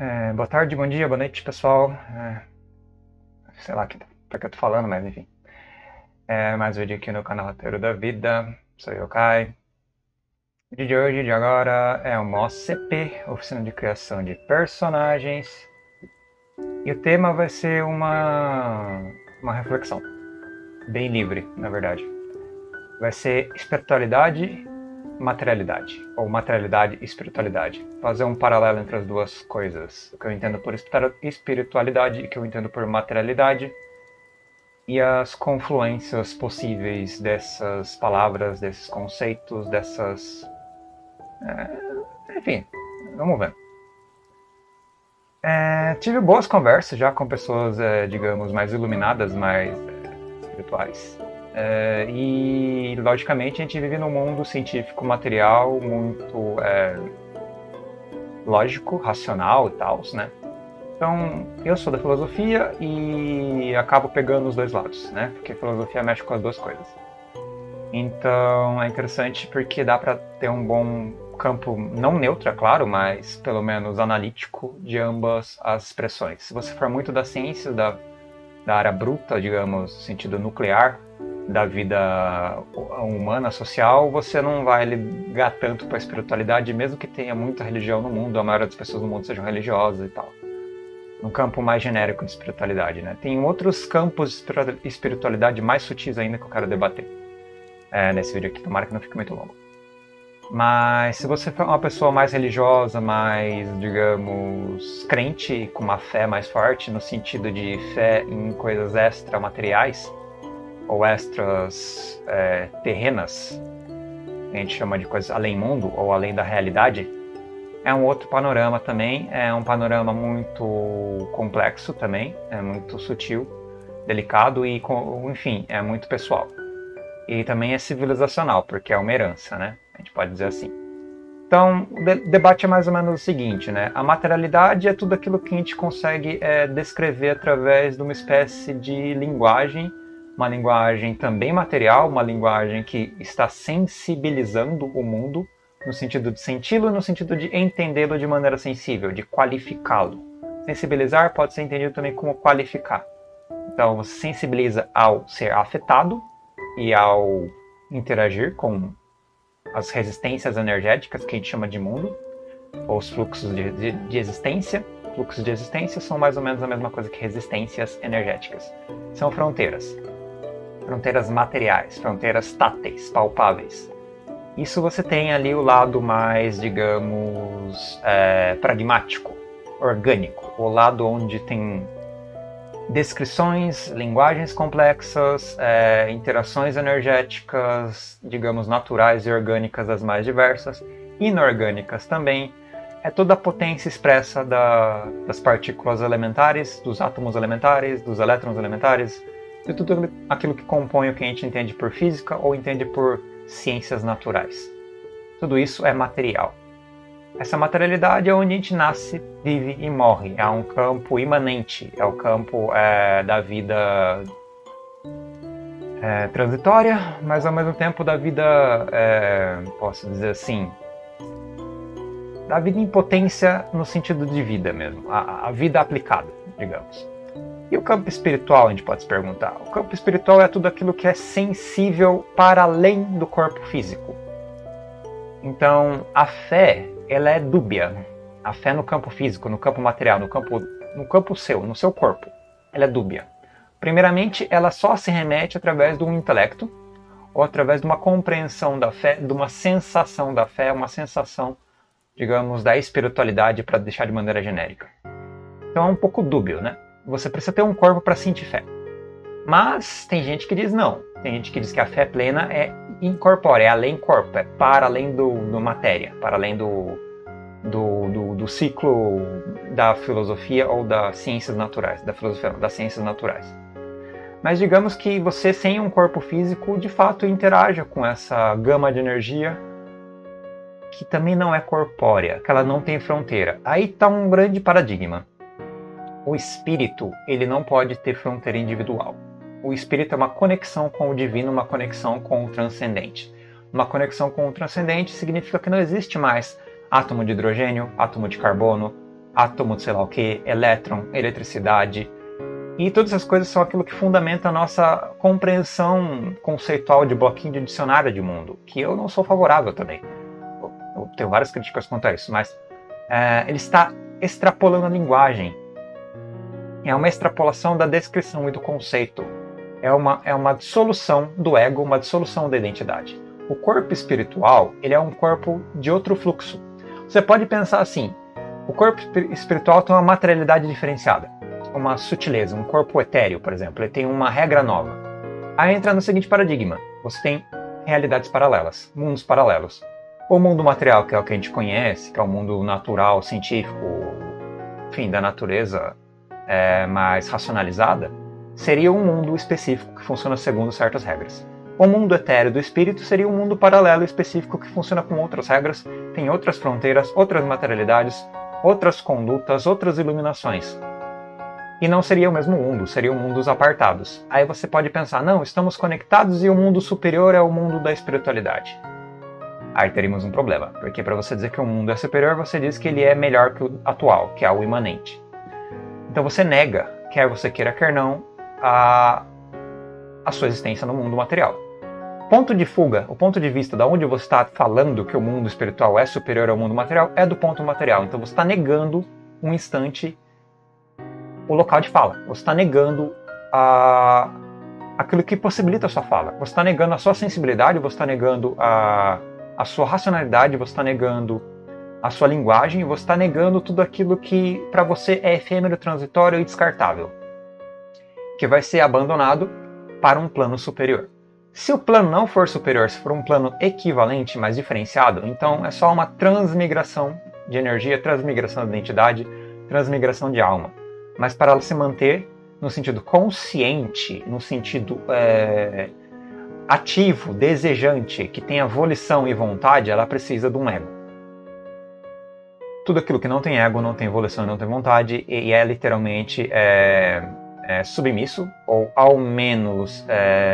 Boa tarde, bom dia, boa noite, pessoal. Sei lá pra que eu tô falando, mas enfim. Mais um vídeo aqui no canal Roteiro da Vida. Sou eu, Kai. O vídeo de hoje, de agora, é uma OCP, Oficina de Criação de Personagens. E o tema vai ser uma reflexão. Bem livre, na verdade. Vai ser espiritualidade, materialidade. Ou materialidade e espiritualidade. Fazer um paralelo entre as duas coisas. O que eu entendo por espiritualidade e o que eu entendo por materialidade. E as confluências possíveis dessas palavras, desses conceitos, dessas... Enfim, vamos ver. Tive boas conversas já com pessoas, digamos, mais iluminadas, mais espirituais. E, logicamente, a gente vive num mundo científico material muito lógico, racional e tal, né? Então, eu sou da filosofia e acabo pegando os dois lados, né? Porque a filosofia mexe com as duas coisas. Então, é interessante porque dá para ter um bom campo, não neutro, é claro, mas pelo menos analítico de ambas as expressões. Se você for muito da ciência, da área bruta, digamos, no sentido nuclear, da vida humana, social, você não vai ligar tanto para a espiritualidade, mesmo que tenha muita religião no mundo, a maioria das pessoas no mundo sejam religiosas e tal. Um campo mais genérico de espiritualidade, né? Tem outros campos de espiritualidade mais sutis ainda que eu quero debater nesse vídeo aqui, tomara que não fique muito longo. Mas se você for uma pessoa mais religiosa, mais, digamos, crente, com uma fé mais forte, no sentido de fé em coisas extramateriais, ou extras terrenas, a gente chama de coisas além mundo, ou além da realidade, é um outro panorama também, é um panorama muito complexo também, é muito sutil, delicado e, enfim, é muito pessoal. E também é civilizacional, porque é uma herança, né? A gente pode dizer assim. Então, o debate é mais ou menos o seguinte, né? A materialidade é tudo aquilo que a gente consegue descrever através de uma espécie de linguagem, uma linguagem também material, uma linguagem que está sensibilizando o mundo, no sentido de senti-lo, no sentido de entendê-lo de maneira sensível, de qualificá-lo. Sensibilizar pode ser entendido também como qualificar. Então, você sensibiliza ao ser afetado e ao interagir com as resistências energéticas que a gente chama de mundo, ou os fluxos de existência. Fluxos de existência são mais ou menos a mesma coisa que resistências energéticas. São fronteiras. Fronteiras materiais, fronteiras táteis, palpáveis. Isso você tem ali o lado mais, digamos, pragmático, orgânico. O lado onde tem descrições, linguagens complexas, interações energéticas, digamos, naturais e orgânicas das mais diversas, inorgânicas também. É toda a potência expressa das partículas elementares, dos átomos elementares, dos elétrons elementares, de tudo aquilo que compõe o que a gente entende por física ou entende por ciências naturais. Tudo isso é material. Essa materialidade é onde a gente nasce, vive e morre. É um campo imanente, é o campo da vida transitória, mas ao mesmo tempo da vida, posso dizer assim, da vida em potência no sentido de vida mesmo, a vida aplicada, digamos. E o campo espiritual, a gente pode se perguntar. O campo espiritual é tudo aquilo que é sensível para além do corpo físico. Então, a fé, ela é dúbia. A fé no campo físico, no campo material, no campo seu, no seu corpo, ela é dúbia. Primeiramente, ela só se remete através de um intelecto, ou através de uma compreensão da fé, de uma sensação da fé, uma sensação, digamos, da espiritualidade, para deixar de maneira genérica. Então é um pouco dúbio, né? Você precisa ter um corpo para sentir fé. Mas tem gente que diz não. Tem gente que diz que a fé plena é incorpórea, é além corpo, é para além do matéria, para além do ciclo da filosofia ou das ciências naturais, da filosofia, das ciências naturais. Mas digamos que você, sem um corpo físico, de fato interaja com essa gama de energia que também não é corpórea, que ela não tem fronteira. Aí está um grande paradigma. O espírito, ele não pode ter fronteira individual. O espírito é uma conexão com o divino, uma conexão com o transcendente. Uma conexão com o transcendente significa que não existe mais átomo de hidrogênio, átomo de carbono, átomo de sei lá o que, elétron, eletricidade. E todas essas coisas são aquilo que fundamenta a nossa compreensão conceitual de bloquinho de dicionário de mundo, que eu não sou favorável também. Eu tenho várias críticas quanto a isso, mas ele está extrapolando a linguagem. É uma extrapolação da descrição e do conceito. É uma dissolução do ego, uma dissolução da identidade. O corpo espiritual, ele é um corpo de outro fluxo. Você pode pensar assim, o corpo espiritual tem uma materialidade diferenciada, uma sutileza, um corpo etéreo, por exemplo, ele tem uma regra nova. Aí entra no seguinte paradigma, você tem realidades paralelas, mundos paralelos. O mundo material, que é o que a gente conhece, que é o mundo natural, científico, enfim, da natureza mais racionalizada, seria um mundo específico que funciona segundo certas regras. O mundo etéreo do espírito seria um mundo paralelo específico que funciona com outras regras, tem outras fronteiras, outras materialidades, outras condutas, outras iluminações. E não seria o mesmo mundo, seriam mundos apartados. Aí você pode pensar, não, estamos conectados e o mundo superior é o mundo da espiritualidade. Aí teríamos um problema, porque para você dizer que o mundo é superior, você diz que ele é melhor que o atual, que é o imanente. Então você nega, quer você queira, quer não, a sua existência no mundo material. Ponto de fuga, o ponto de vista de onde você está falando que o mundo espiritual é superior ao mundo material, é do ponto material. Então você está negando um instante o local de fala. Você está negando aquilo que possibilita a sua fala. Você está negando a sua sensibilidade, você está negando a sua racionalidade, você está negando a sua linguagem, você está negando tudo aquilo que para você é efêmero, transitório e descartável, que vai ser abandonado para um plano superior. Se o plano não for superior, se for um plano equivalente, mas diferenciado, então é só uma transmigração de energia, transmigração de identidade, transmigração de alma. Mas para ela se manter no sentido consciente, no sentido ativo, desejante, que tenha volição e vontade, ela precisa de um ego. Tudo aquilo que não tem ego, não tem volição, não tem vontade, e é literalmente submisso, ou ao menos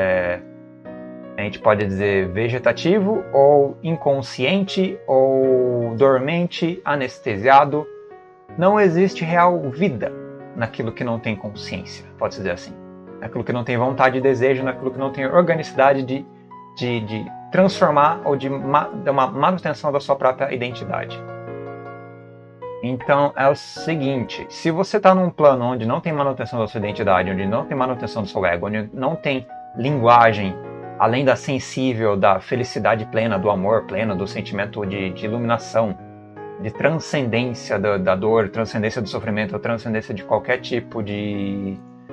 a gente pode dizer vegetativo, ou inconsciente, ou dormente, anestesiado. Não existe real vida naquilo que não tem consciência, pode-se dizer assim. Naquilo que não tem vontade e desejo, naquilo que não tem organicidade de transformar ou de uma manutenção da sua própria identidade. Então é o seguinte, se você está num plano onde não tem manutenção da sua identidade, onde não tem manutenção do seu ego, onde não tem linguagem, além da sensível, da felicidade plena, do amor pleno, do sentimento de iluminação, de transcendência da dor, transcendência do sofrimento, transcendência de qualquer tipo de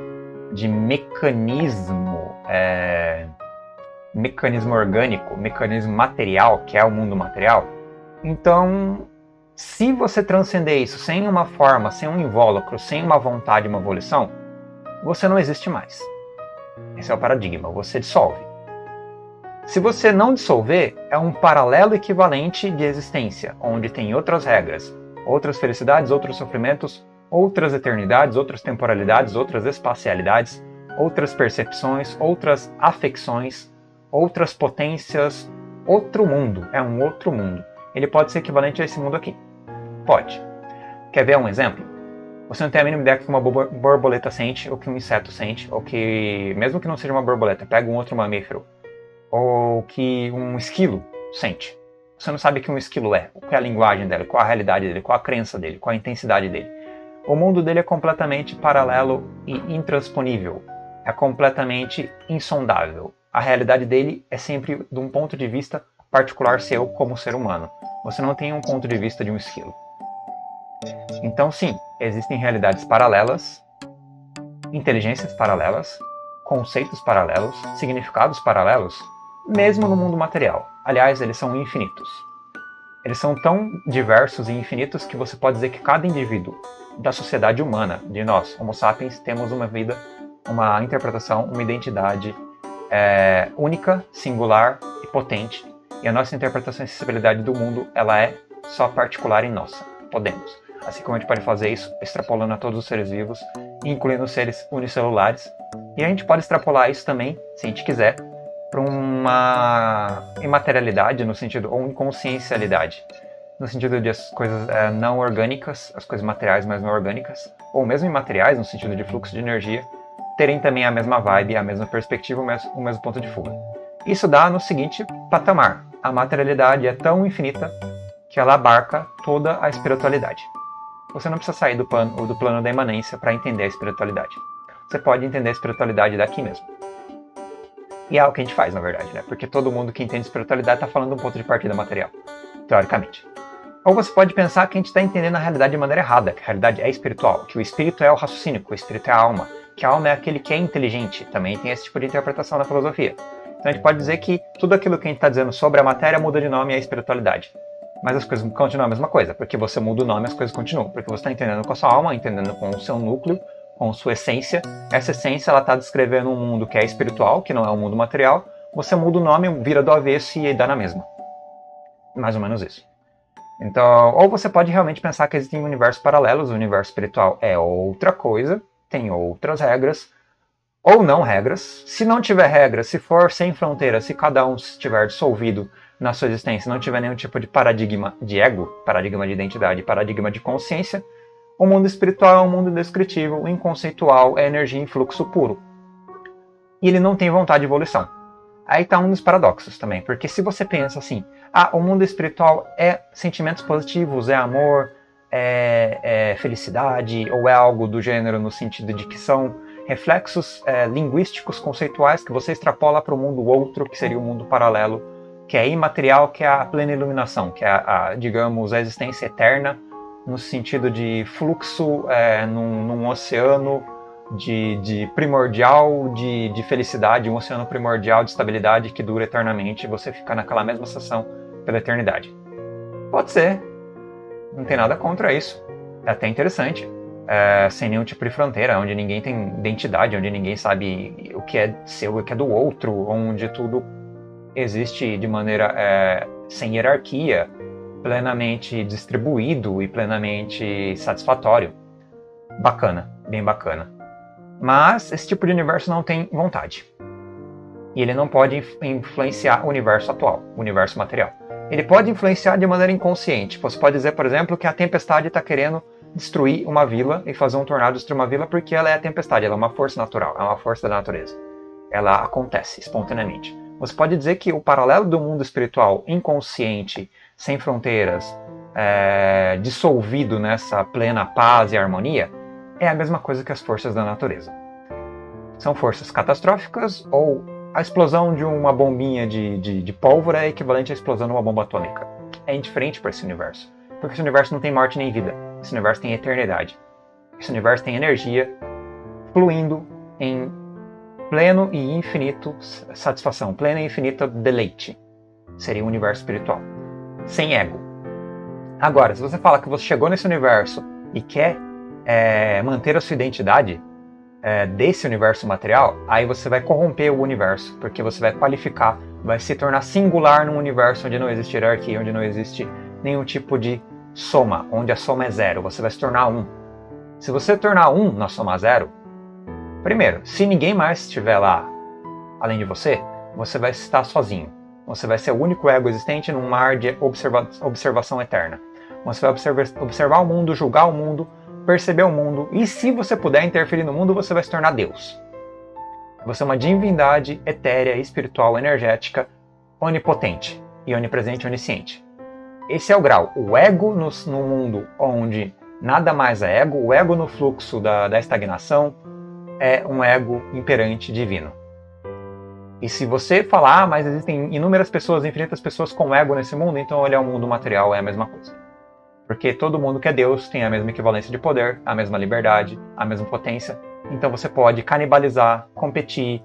mecanismo, mecanismo orgânico, mecanismo material, que é o mundo material. Então, se você transcender isso sem uma forma, sem um invólucro, sem uma vontade, uma volição, você não existe mais. Esse é o paradigma, você dissolve. Se você não dissolver, é um paralelo equivalente de existência, onde tem outras regras, outras felicidades, outros sofrimentos, outras eternidades, outras temporalidades, outras espacialidades, outras percepções, outras afecções, outras potências, outro mundo, é um outro mundo. Ele pode ser equivalente a esse mundo aqui. Pode. Quer ver um exemplo? Você não tem a mínima ideia que uma borboleta sente, ou que um inseto sente, ou que, mesmo que não seja uma borboleta, pega um outro mamífero, ou que um esquilo sente. Você não sabe o que um esquilo é, qual é a linguagem dele, qual a realidade dele, qual a crença dele, qual a intensidade dele. O mundo dele é completamente paralelo e intransponível, é completamente insondável. A realidade dele é sempre de um ponto de vista particular seu como ser humano. Você não tem um ponto de vista de um esquilo. Então sim, existem realidades paralelas, inteligências paralelas, conceitos paralelos, significados paralelos, mesmo no mundo material. Aliás, eles são infinitos. Eles são tão diversos e infinitos que você pode dizer que cada indivíduo da sociedade humana, de nós, Homo sapiens, temos uma vida, uma interpretação, uma identidade única, singular e potente. E a nossa interpretação e sensibilidade do mundo, ela é só particular e nossa. Podemos. Assim como a gente pode fazer isso, extrapolando a todos os seres vivos, incluindo os seres unicelulares. E a gente pode extrapolar isso também, se a gente quiser, para uma imaterialidade, no sentido, ou inconsciencialidade. no sentido de as coisas não orgânicas, as coisas materiais, mas não orgânicas, ou mesmo imateriais, no sentido de fluxo de energia, terem também a mesma vibe, a mesma perspectiva, o mesmo ponto de fuga. Isso dá no seguinte patamar: a materialidade é tão infinita que ela abarca toda a espiritualidade. Você não precisa sair do plano da imanência para entender a espiritualidade. Você pode entender a espiritualidade daqui mesmo. E é o que a gente faz, na verdade, né? Porque todo mundo que entende espiritualidade está falando de um ponto de partida material, teoricamente. Ou você pode pensar que a gente está entendendo a realidade de maneira errada, que a realidade é espiritual, que o espírito é o raciocínio, que o espírito é a alma, que a alma é aquele que é inteligente. Também tem esse tipo de interpretação na filosofia. Então a gente pode dizer que tudo aquilo que a gente está dizendo sobre a matéria muda de nome e é espiritualidade. Mas as coisas continuam a mesma coisa, porque você muda o nome e as coisas continuam. Porque você está entendendo com a sua alma, entendendo com o seu núcleo, com sua essência. Essa essência ela está descrevendo um mundo que é espiritual, que não é um mundo material. Você muda o nome, vira do avesso e dá na mesma. Mais ou menos isso. Então, ou você pode realmente pensar que existem universos paralelos, o universo espiritual é outra coisa, tem outras regras, ou não regras. Se não tiver regras, se for sem fronteiras, se cada um estiver dissolvido na sua existência, não tiver nenhum tipo de paradigma de ego, paradigma de identidade, paradigma de consciência, o mundo espiritual é um mundo descritivo, inconceitual, é energia em fluxo puro. E ele não tem vontade de evolução. Aí está um dos paradoxos também, porque se você pensa assim, o mundo espiritual é sentimentos positivos, é amor, é felicidade, ou é algo do gênero no sentido de que são reflexos linguísticos, conceituais, que você extrapola para o mundo outro, que seria o mundo paralelo, que é imaterial, que é a plena iluminação, que é, digamos, a existência eterna, no sentido de fluxo num oceano de primordial de felicidade, um oceano primordial de estabilidade que dura eternamente, e você fica naquela mesma sensação pela eternidade. Pode ser, não tem nada contra isso, é até interessante, sem nenhum tipo de fronteira, onde ninguém tem identidade, onde ninguém sabe o que é seu e o que é do outro, onde tudo existe de maneira sem hierarquia, plenamente distribuído e plenamente satisfatório. Bacana, bem bacana. Mas esse tipo de universo não tem vontade. E ele não pode influenciar o universo atual, o universo material. Ele pode influenciar de maneira inconsciente. Você pode dizer, por exemplo, que a tempestade está querendo destruir uma vila e fazer um tornado destruir uma vila porque ela é a tempestade, ela é uma força natural, é uma força da natureza. Ela acontece espontaneamente. Você pode dizer que o paralelo do mundo espiritual inconsciente, sem fronteiras, dissolvido nessa plena paz e harmonia, é a mesma coisa que as forças da natureza. São forças catastróficas, ou a explosão de uma bombinha de pólvora é equivalente à explosão de uma bomba atômica. É indiferente para esse universo, porque esse universo não tem morte nem vida. Esse universo tem eternidade. Esse universo tem energia fluindo em pleno e infinito satisfação, pleno e infinito deleite. Seria um universo espiritual, sem ego. Agora, se você fala que você chegou nesse universo e quer manter a sua identidade desse universo material, aí você vai corromper o universo, porque você vai qualificar, vai se tornar singular num universo onde não existe hierarquia, onde não existe nenhum tipo de soma, onde a soma é zero, você vai se tornar um. Se você tornar um na soma zero, primeiro, se ninguém mais estiver lá além de você, você vai estar sozinho. Você vai ser o único ego existente num mar de observação eterna. Você vai observar o mundo, julgar o mundo, perceber o mundo, e se você puder interferir no mundo, você vai se tornar Deus. Você é uma divindade etérea, espiritual, energética, onipotente e onipresente e onisciente. Esse é o grau. O ego no mundo onde nada mais é ego, o ego no fluxo da estagnação, é um ego imperante divino. E se você falar, mas existem inúmeras pessoas, infinitas pessoas com ego nesse mundo, então ele é um mundo material, é a mesma coisa. Porque todo mundo que é Deus tem a mesma equivalência de poder, a mesma liberdade, a mesma potência. Então você pode canibalizar, competir,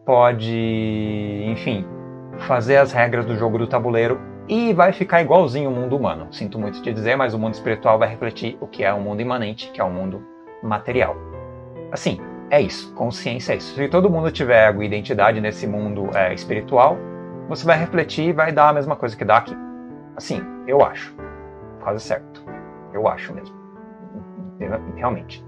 pode, enfim, fazer as regras do jogo do tabuleiro e vai ficar igualzinho o mundo humano. Sinto muito te dizer, mas o mundo espiritual vai refletir o que é o mundo imanente, que é o mundo material. Assim, é isso. Consciência é isso. Se todo mundo tiver ego e identidade nesse mundo espiritual, você vai refletir e vai dar a mesma coisa que dá aqui. Assim, eu acho. Quase certo. Eu acho mesmo. Realmente.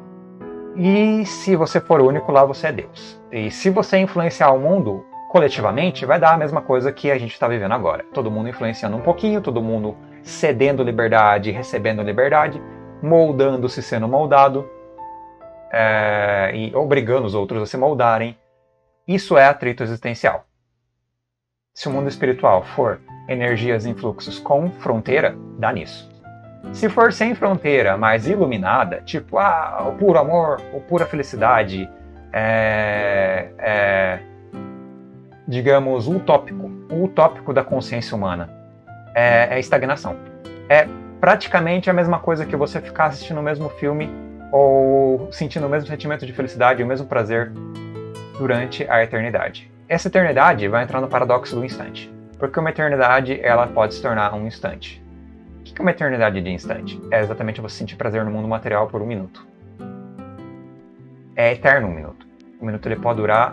E se você for único lá, você é Deus. E se você influenciar o mundo coletivamente, vai dar a mesma coisa que a gente está vivendo agora. Todo mundo influenciando um pouquinho, todo mundo cedendo liberdade, recebendo liberdade, moldando-se sendo moldado, e obrigando os outros a se moldarem. Isso é atrito existencial. Se o mundo espiritual for energias em fluxos com fronteira, dá nisso. Se for sem fronteira, mas iluminada, tipo, o puro amor, o pura felicidade, digamos, o utópico da consciência humana, é estagnação. É praticamente a mesma coisa que você ficar assistindo o mesmo filme ou sentindo o mesmo sentimento de felicidade, o mesmo prazer durante a eternidade. Essa eternidade vai entrar no paradoxo do instante, porque uma eternidade ela pode se tornar um instante. O que é uma eternidade de instante? É exatamente você sentir prazer no mundo material por 1 minuto. É eterno 1 minuto. 1 minuto ele pode durar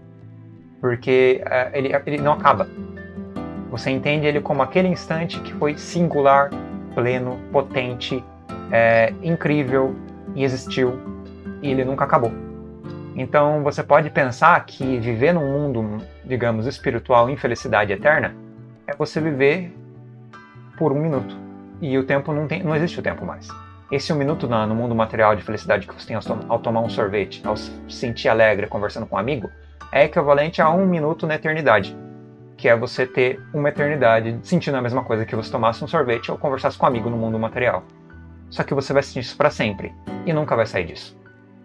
porque ele não acaba. Você entende ele como aquele instante que foi singular, pleno, potente, incrível e existiu e ele nunca acabou. Então você pode pensar que viver num mundo, digamos, espiritual em felicidade eterna é você viver por 1 minuto. E o tempo não existe o tempo mais. Esse 1 minuto no mundo material de felicidade que você tem ao tomar um sorvete, ao se sentir alegre conversando com um amigo, é equivalente a 1 minuto na eternidade. Que é você ter uma eternidade sentindo a mesma coisa que você tomasse um sorvete ou conversasse com um amigo no mundo material. Só que você vai sentir isso para sempre e nunca vai sair disso.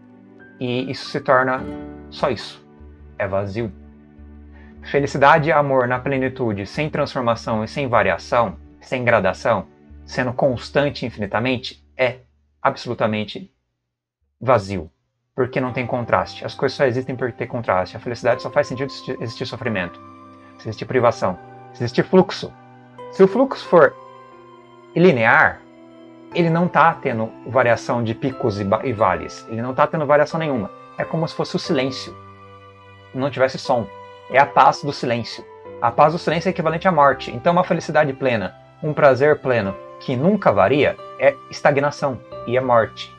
E isso se torna só isso. É vazio. Felicidade e amor na plenitude, sem transformação e sem variação, sem gradação, sendo constante infinitamente, é absolutamente vazio. Porque não tem contraste. As coisas só existem por ter contraste. A felicidade só faz sentido se existir sofrimento, se existir privação, se existir fluxo. Se o fluxo for linear, ele não está tendo variação de picos e vales. Ele não está tendo variação nenhuma. É como se fosse o silêncio. Não tivesse som. É a paz do silêncio. A paz do silêncio é equivalente à morte. Então uma felicidade plena, um prazer pleno, que nunca varia, é estagnação e é morte.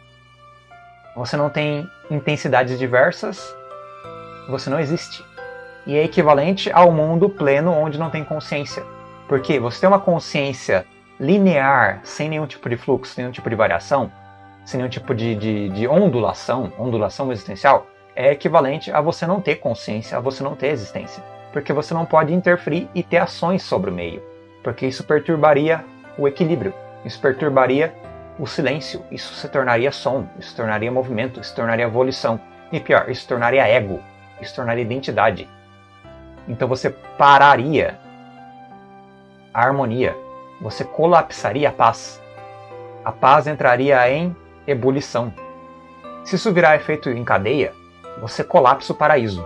Você não tem intensidades diversas, você não existe. E é equivalente ao mundo pleno onde não tem consciência. Porque você tem uma consciência linear, sem nenhum tipo de fluxo, sem nenhum tipo de variação, sem nenhum tipo de ondulação existencial, é equivalente a você não ter consciência, a você não ter existência. Porque você não pode interferir e ter ações sobre o meio. Porque isso perturbaria o equilíbrio, isso perturbaria o silêncio, isso se tornaria som, isso se tornaria movimento, isso se tornaria volição. E pior, isso se tornaria ego, isso se tornaria identidade. Então você pararia a harmonia. Você colapsaria a paz. A paz entraria em ebulição. Se isso virar efeito em cadeia, você colapsa o paraíso.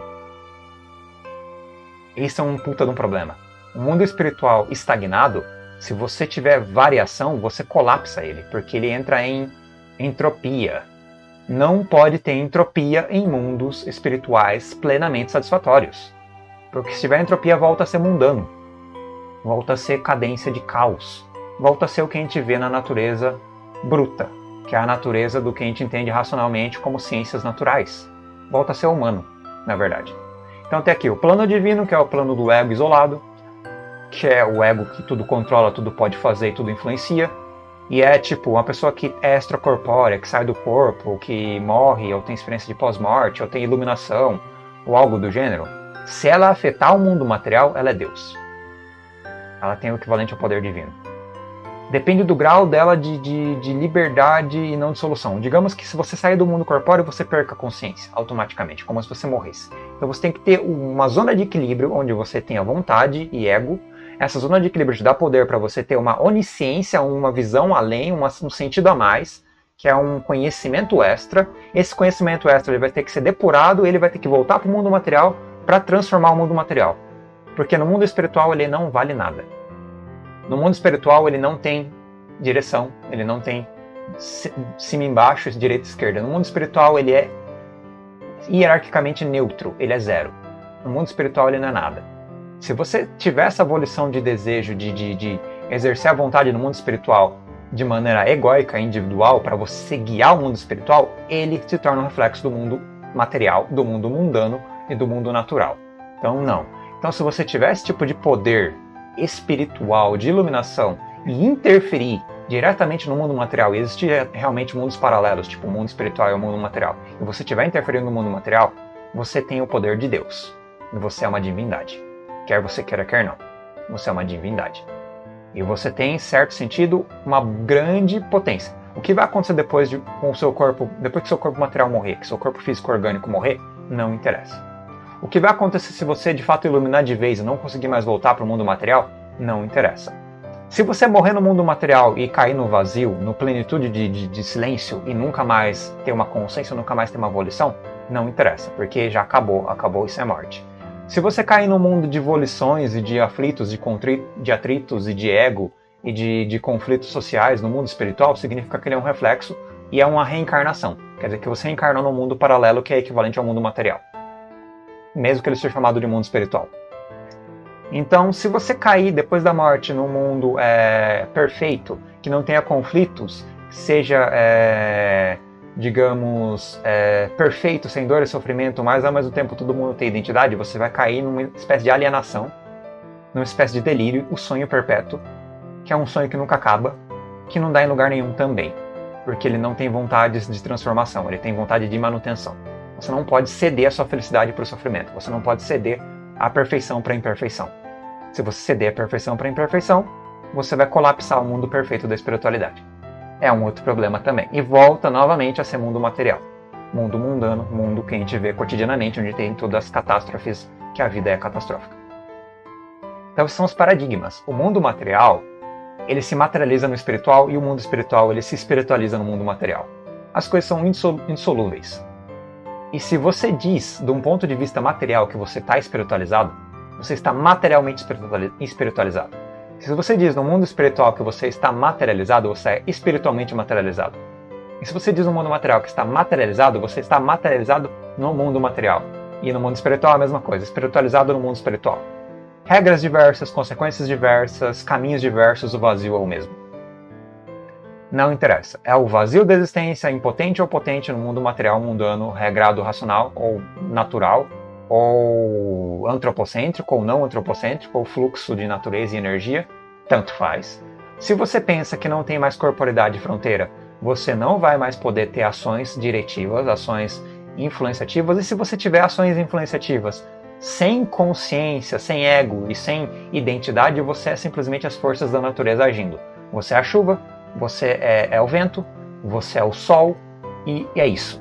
Esse é um puta de um problema. O mundo espiritual estagnado, se você tiver variação, você colapsa ele, porque ele entra em entropia. Não pode ter entropia em mundos espirituais plenamente satisfatórios. Porque se tiver entropia, volta a ser mundano. Volta a ser cadência de caos. Volta a ser o que a gente vê na natureza bruta, que é a natureza do que a gente entende racionalmente como ciências naturais. Volta a ser humano, na verdade. Então tem aqui o plano divino, que é o plano do ego isolado, que é o ego que tudo controla, tudo pode fazer e tudo influencia. E é tipo uma pessoa que é extracorpórea, que sai do corpo, ou que morre, ou tem experiência de pós-morte, ou tem iluminação, ou algo do gênero. Se ela afetar o mundo material, ela é Deus. Ela tem o equivalente ao poder divino. Depende do grau dela de liberdade e não de solução. Digamos que se você sair do mundo corpóreo, você perca a consciência automaticamente, como se você morresse. Então você tem que ter uma zona de equilíbrio onde você tenha vontade e ego. Essa zona de equilíbrio te dá poder para você ter uma onisciência, uma visão além, um sentido a mais, que é um conhecimento extra. Esse conhecimento extra ele vai ter que ser depurado, ele vai ter que voltar para o mundo material para transformar o mundo material. Porque no mundo espiritual ele não vale nada. No mundo espiritual ele não tem direção, ele não tem cima e embaixo, direita e esquerda. No mundo espiritual ele é hierarquicamente neutro, ele é zero. No mundo espiritual ele não é nada. Se você tiver essa volição de desejo de exercer a vontade no mundo espiritual de maneira egóica, individual, para você guiar o mundo espiritual, ele se torna um reflexo do mundo material, do mundo mundano e do mundo natural. Então não. Então se você tiver esse tipo de poder espiritual, de iluminação, e interferir diretamente no mundo material, e existir realmente mundos paralelos, tipo o mundo espiritual e o mundo material, e você estiver interferindo no mundo material, você tem o poder de Deus. E você é uma divindade. Quer você queira, quer não. Você é uma divindade. E você tem, em certo sentido, uma grande potência. O que vai acontecer depois com o seu corpo, depois que seu corpo material morrer, que seu corpo físico orgânico morrer, não interessa. O que vai acontecer se você de fato iluminar de vez e não conseguir mais voltar para o mundo material, não interessa. Se você morrer no mundo material e cair no vazio, no plenitude de silêncio e nunca mais ter uma consciência, nunca mais ter uma volição, não interessa, porque já acabou, isso é morte. Se você cair no mundo de volições e de aflitos, de atritos e de ego e de conflitos sociais no mundo espiritual, significa que ele é um reflexo e é uma reencarnação. Quer dizer que você reencarnou num mundo paralelo que é equivalente ao mundo material, mesmo que ele seja chamado de mundo espiritual. Então, se você cair depois da morte num mundo perfeito, que não tenha conflitos, seja, digamos, perfeito, sem dor e sofrimento, mas ao mesmo tempo todo mundo tem identidade, você vai cair numa espécie de alienação, numa espécie de delírio, o sonho perpétuo, que é um sonho que nunca acaba, que não dá em lugar nenhum também, porque ele não tem vontades de transformação, ele tem vontade de manutenção. Você não pode ceder a sua felicidade para o sofrimento, você não pode ceder a perfeição para a imperfeição. Se você ceder a perfeição para a imperfeição, você vai colapsar o mundo perfeito da espiritualidade. É um outro problema também. E volta novamente a ser mundo material. Mundo mundano, mundo que a gente vê cotidianamente, onde tem todas as catástrofes, que a vida é catastrófica. Então esses são os paradigmas. O mundo material, ele se materializa no espiritual e o mundo espiritual, ele se espiritualiza no mundo material. As coisas são insolúveis. E se você diz, de um ponto de vista material, que você está espiritualizado, você está materialmente espiritualizado. Se você diz no mundo espiritual que você está materializado, você é espiritualmente materializado. E se você diz no mundo material que está materializado, você está materializado no mundo material. E no mundo espiritual a mesma coisa, espiritualizado no mundo espiritual. Regras diversas, consequências diversas, caminhos diversos, o vazio é o mesmo. Não interessa. É o vazio da existência, impotente ou potente no mundo material mundano, regrado, racional ou natural, ou antropocêntrico ou não antropocêntrico, ou fluxo de natureza e energia, tanto faz. Se você pensa que não tem mais corporeidade e fronteira, você não vai mais poder ter ações diretivas, ações influenciativas, e se você tiver ações influenciativas sem consciência, sem ego e sem identidade, você é simplesmente as forças da natureza agindo. Você é a chuva, você é o vento, você é o sol, e é isso.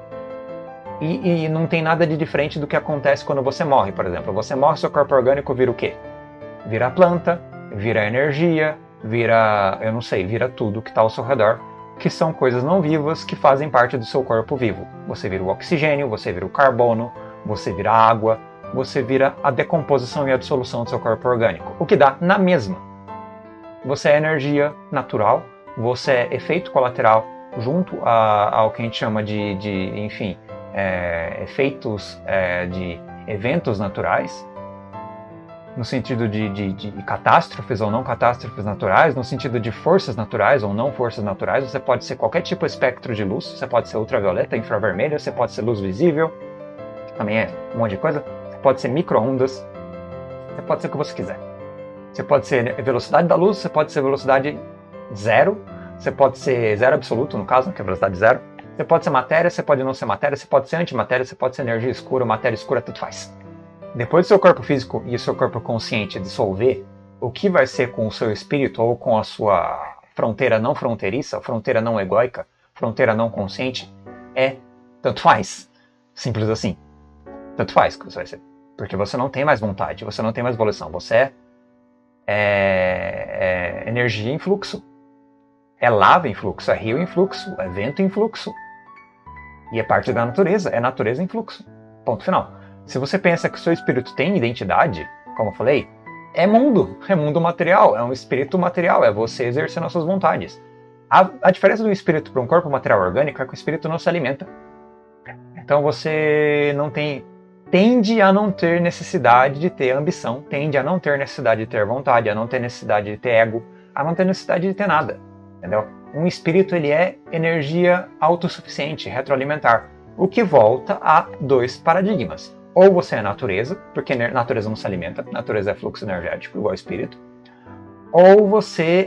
E não tem nada de diferente do que acontece quando você morre, por exemplo. Você morre, seu corpo orgânico vira o quê? Vira planta, vira energia, vira, eu não sei, vira tudo que está ao seu redor, que são coisas não vivas que fazem parte do seu corpo vivo. Você vira o oxigênio, você vira o carbono, você vira a água, você vira a decomposição e a dissolução do seu corpo orgânico, o que dá na mesma. Você é energia natural, você é efeito colateral junto ao que a gente chama enfim, efeitos de eventos naturais, no sentido de catástrofes ou não catástrofes naturais, no sentido de forças naturais ou não forças naturais. Você pode ser qualquer tipo de espectro de luz, você pode ser ultravioleta, infravermelho, você pode ser luz visível, também é um monte de coisa, você pode ser micro-ondas, você pode ser o que você quiser. Você pode ser velocidade da luz, você pode ser velocidade zero, você pode ser zero absoluto, no caso, que é velocidade zero. Você pode ser matéria, você pode não ser matéria, você pode ser antimatéria, você pode ser energia escura, matéria escura, tudo faz. Depois do seu corpo físico e o seu corpo consciente dissolver, o que vai ser com o seu espírito ou com a sua fronteira não fronteiriça, fronteira não egóica, fronteira não consciente, tanto faz. Simples assim. Tanto faz que você vai ser. Porque você não tem mais vontade, você não tem mais volição, você é energia em fluxo. É lava em fluxo, é rio em fluxo, é vento em fluxo. E é parte da natureza, é natureza em fluxo. Ponto final. Se você pensa que o seu espírito tem identidade, como eu falei, é mundo material, é um espírito material, é você exercendo as suas vontades. A diferença do espírito para um corpo material orgânico é que o espírito não se alimenta. Então você tende a não ter necessidade de ter ambição, tende a não ter necessidade de ter vontade, a não ter necessidade de ter ego, a não ter necessidade de ter nada. Entendeu? Um espírito, ele é energia autossuficiente, retroalimentar, o que volta a dois paradigmas. Ou você é natureza, porque natureza não se alimenta, natureza é fluxo energético, igual espírito. ou você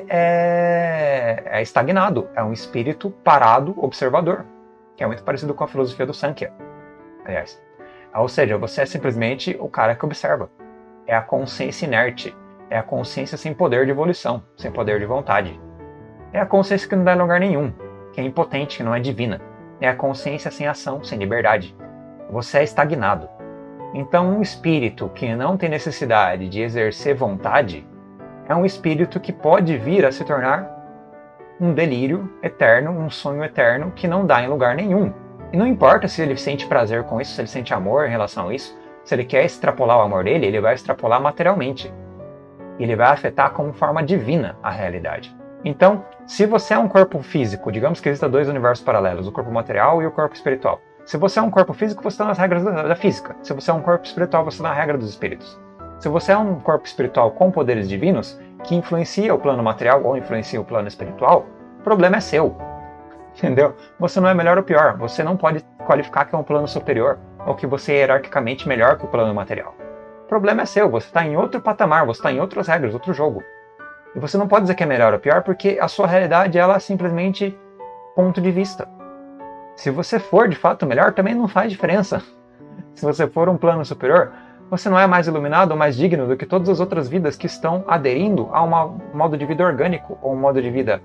é estagnado, é um espírito parado, observador, que é muito parecido com a filosofia do Sankhya, aliás. Ou seja, você é simplesmente o cara que observa. É a consciência inerte, é a consciência sem poder de evolução, sem poder de vontade. É a consciência que não dá em lugar nenhum, que é impotente, que não é divina. É a consciência sem ação, sem liberdade. Você é estagnado. Então, um espírito que não tem necessidade de exercer vontade é um espírito que pode vir a se tornar um delírio eterno, um sonho eterno que não dá em lugar nenhum. E não importa se ele sente prazer com isso, se ele sente amor em relação a isso, se ele quer extrapolar o amor dele, ele vai extrapolar materialmente. Ele vai afetar como forma divina a realidade. Então, se você é um corpo físico, digamos que existam dois universos paralelos, o corpo material e o corpo espiritual. Se você é um corpo físico, você está nas regras da física. Se você é um corpo espiritual, você está na regra dos espíritos. Se você é um corpo espiritual com poderes divinos, que influencia o plano material ou influencia o plano espiritual, o problema é seu. Entendeu? Você não é melhor ou pior. Você não pode qualificar que é um plano superior ou que você é hierarquicamente melhor que o plano material. O problema é seu. Você está em outro patamar, você está em outras regras, outro jogo. E você não pode dizer que é melhor ou pior porque a sua realidade ela é simplesmente ponto de vista. Se você for de fato melhor, também não faz diferença. Se você for um plano superior, você não é mais iluminado ou mais digno do que todas as outras vidas que estão aderindo a um modo de vida orgânico, ou um modo de vida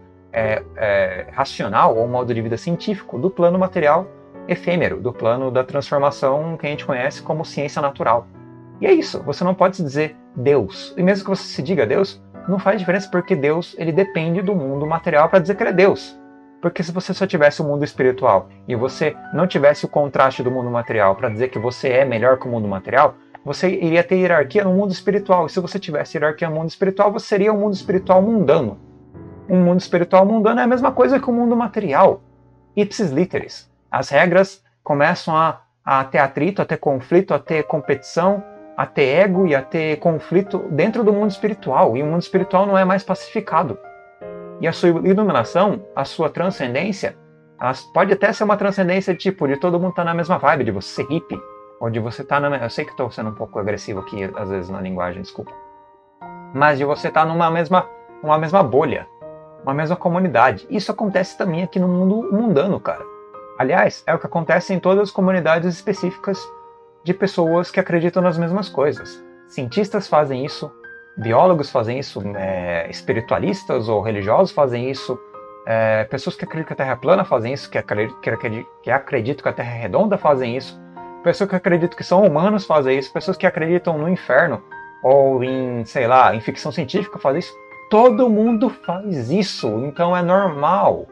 racional, ou um modo de vida científico do plano material efêmero, do plano da transformação que a gente conhece como ciência natural. E é isso, você não pode se dizer Deus. E mesmo que você se diga Deus, não faz diferença porque Deus ele depende do mundo material para dizer que ele é Deus. Porque se você só tivesse o mundo espiritual e você não tivesse o contraste do mundo material para dizer que você é melhor que o mundo material, você iria ter hierarquia no mundo espiritual. E se você tivesse hierarquia no mundo espiritual, você seria um mundo espiritual mundano. Um mundo espiritual mundano é a mesma coisa que o mundo material. Ipsis literis. As regras começam a ter atrito, a ter conflito, a ter competição, a ter ego e a ter conflito dentro do mundo espiritual. E o mundo espiritual não é mais pacificado. E a sua iluminação, a sua transcendência, ela pode até ser uma transcendência tipo de todo mundo estar na mesma vibe, de você ser hippie, ou de você estar na... Eu sei que estou sendo um pouco agressivo aqui, às vezes, na linguagem, desculpa. Mas de você estar numa mesma bolha, uma mesma comunidade. Isso acontece também aqui no mundo mundano, cara. Aliás, é o que acontece em todas as comunidades específicas de pessoas que acreditam nas mesmas coisas. Cientistas fazem isso, biólogos fazem isso, espiritualistas ou religiosos fazem isso, pessoas que acreditam que a Terra é plana fazem isso, que acreditam que a Terra é redonda fazem isso, pessoas que acreditam que são humanos fazem isso, pessoas que acreditam no inferno ou em, sei lá, em ficção científica fazem isso. Todo mundo faz isso, então é normal.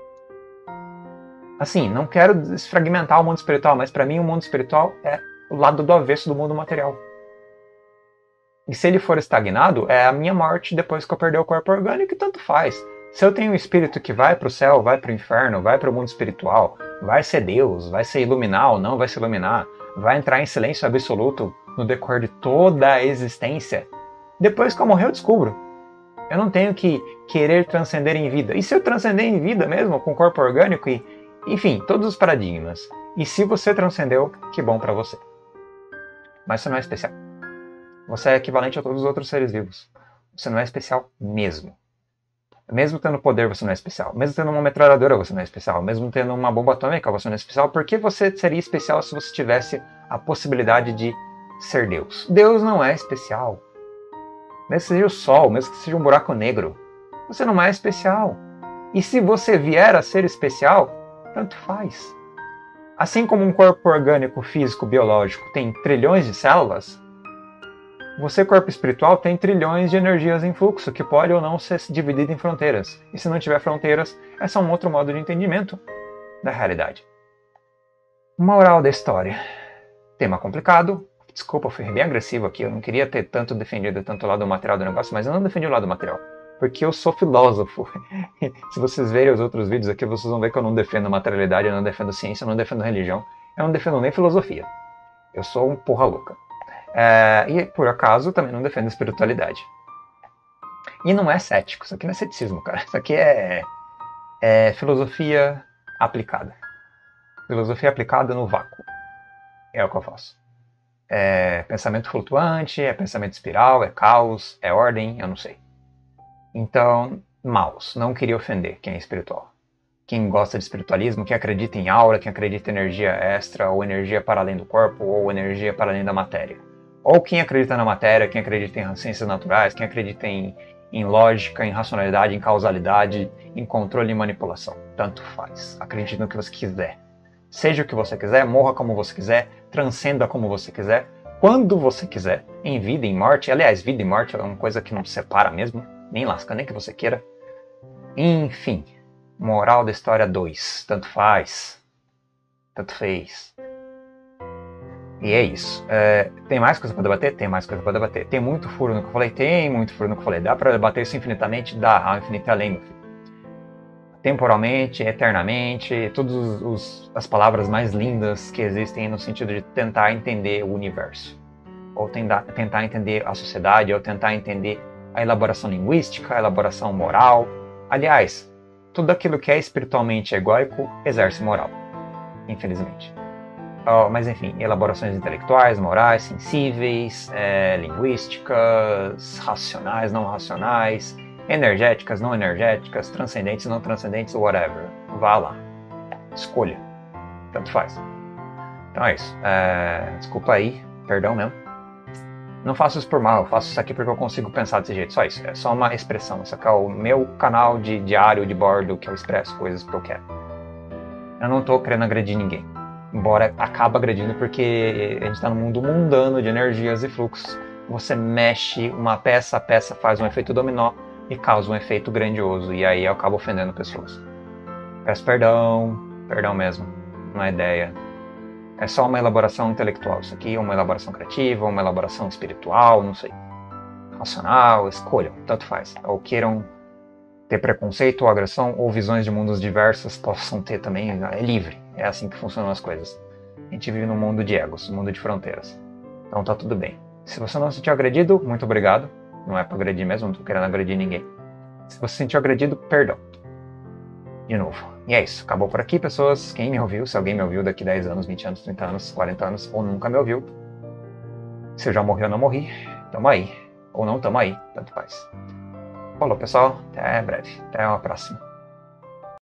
Assim, não quero desfragmentar o mundo espiritual, mas para mim o mundo espiritual é o lado do avesso do mundo material. E se ele for estagnado, é a minha morte depois que eu perder o corpo orgânico e tanto faz. Se eu tenho um espírito que vai para o céu, vai para o inferno, vai para o mundo espiritual, vai ser Deus, vai se iluminar ou não vai se iluminar, vai entrar em silêncio absoluto no decorrer de toda a existência, depois que eu morrer eu descubro. Eu não tenho que querer transcender em vida. E se eu transcender em vida mesmo, com corpo orgânico e, enfim, todos os paradigmas. E se você transcendeu, que bom para você. Mas você não é especial. Você é equivalente a todos os outros seres vivos. Você não é especial mesmo. Mesmo tendo poder, você não é especial. Mesmo tendo uma metralhadora, você não é especial. Mesmo tendo uma bomba atômica, você não é especial. Por que você seria especial se você tivesse a possibilidade de ser Deus? Deus não é especial. Mesmo que seja o Sol, mesmo que seja um buraco negro, você não é especial. E se você vier a ser especial, tanto faz. Assim como um corpo orgânico, físico, biológico tem trilhões de células, você, corpo espiritual, tem trilhões de energias em fluxo, que pode ou não ser dividido em fronteiras. E se não tiver fronteiras, é só um outro modo de entendimento da realidade. Moral da história. Tema complicado. Desculpa, eu fui bem agressivo aqui. Eu não queria ter tanto defendido tanto o lado material do negócio, mas eu não defendi o lado material. Porque eu sou filósofo. Se vocês verem os outros vídeos aqui, vocês vão ver que eu não defendo materialidade, eu não defendo ciência, eu não defendo religião, eu não defendo nem filosofia. Eu sou um porra louca. E por acaso também não defendo espiritualidade. E não é cético, isso aqui não é ceticismo, cara. Isso aqui é filosofia aplicada. Filosofia aplicada no vácuo. É o que eu faço. É pensamento flutuante, é pensamento espiral, é caos, é ordem, eu não sei. Então, maus. Não queria ofender quem é espiritual. Quem gosta de espiritualismo, quem acredita em aura, quem acredita em energia extra, ou energia para além do corpo, ou energia para além da matéria. Ou quem acredita na matéria, quem acredita em ciências naturais, quem acredita em lógica, em racionalidade, em causalidade, em controle e manipulação. Tanto faz. Acredite no que você quiser. Seja o que você quiser, morra como você quiser, transcenda como você quiser, quando você quiser, em vida e em morte. Aliás, vida e morte é uma coisa que não se separa mesmo, nem lasca, nem que você queira. Enfim, moral da história 2. Tanto faz. Tanto fez. E é isso. Tem mais coisa pra debater? Tem mais coisa pra debater. Tem muito furo no que eu falei? Tem muito furo no que eu falei. Dá pra debater isso infinitamente? Dá, ao infinito e além, meu filho. Temporalmente, eternamente, todas as palavras mais lindas que existem no sentido de tentar entender o universo. Ou tentar entender a sociedade, ou tentar entender a elaboração linguística, a elaboração moral. Aliás, tudo aquilo que é espiritualmente egóico exerce moral, infelizmente. Mas enfim, elaborações intelectuais, morais, sensíveis, linguísticas, racionais, não racionais, energéticas, não energéticas, transcendentes, não transcendentes, whatever. Vá lá. Escolha. Tanto faz. Então é isso. Desculpa aí, perdão mesmo. Não faço isso por mal, eu faço isso aqui porque eu consigo pensar desse jeito. Só isso. É só uma expressão. Isso aqui é o meu canal de diário de bordo que eu expresso coisas que eu quero. Eu não tô querendo agredir ninguém. Embora acaba agredindo porque a gente está num mundo mundano de energias e fluxos. Você mexe uma peça, a peça faz um efeito dominó e causa um efeito grandioso. E aí eu acabo ofendendo pessoas. Peço perdão mesmo. Não é ideia. É só uma elaboração intelectual. Isso aqui é uma elaboração criativa, uma elaboração espiritual, não sei. Racional, escolham, tanto faz. Ou queiram ter preconceito ou agressão, ou visões de mundos diversos, possam ter também. É livre. É assim que funcionam as coisas. A gente vive num mundo de egos, num mundo de fronteiras. Então tá tudo bem. Se você não se sentiu agredido, muito obrigado. Não é pra agredir mesmo, não tô querendo agredir ninguém. Se você se sentiu agredido, perdão. De novo. E é isso. Acabou por aqui, pessoas. Quem me ouviu, se alguém me ouviu daqui 10 anos, 20 anos, 30 anos, 40 anos, ou nunca me ouviu. Se eu já morri ou não morri, tamo aí. Ou não tamo aí, tanto faz. Falou, pessoal. Até breve. Até uma próxima.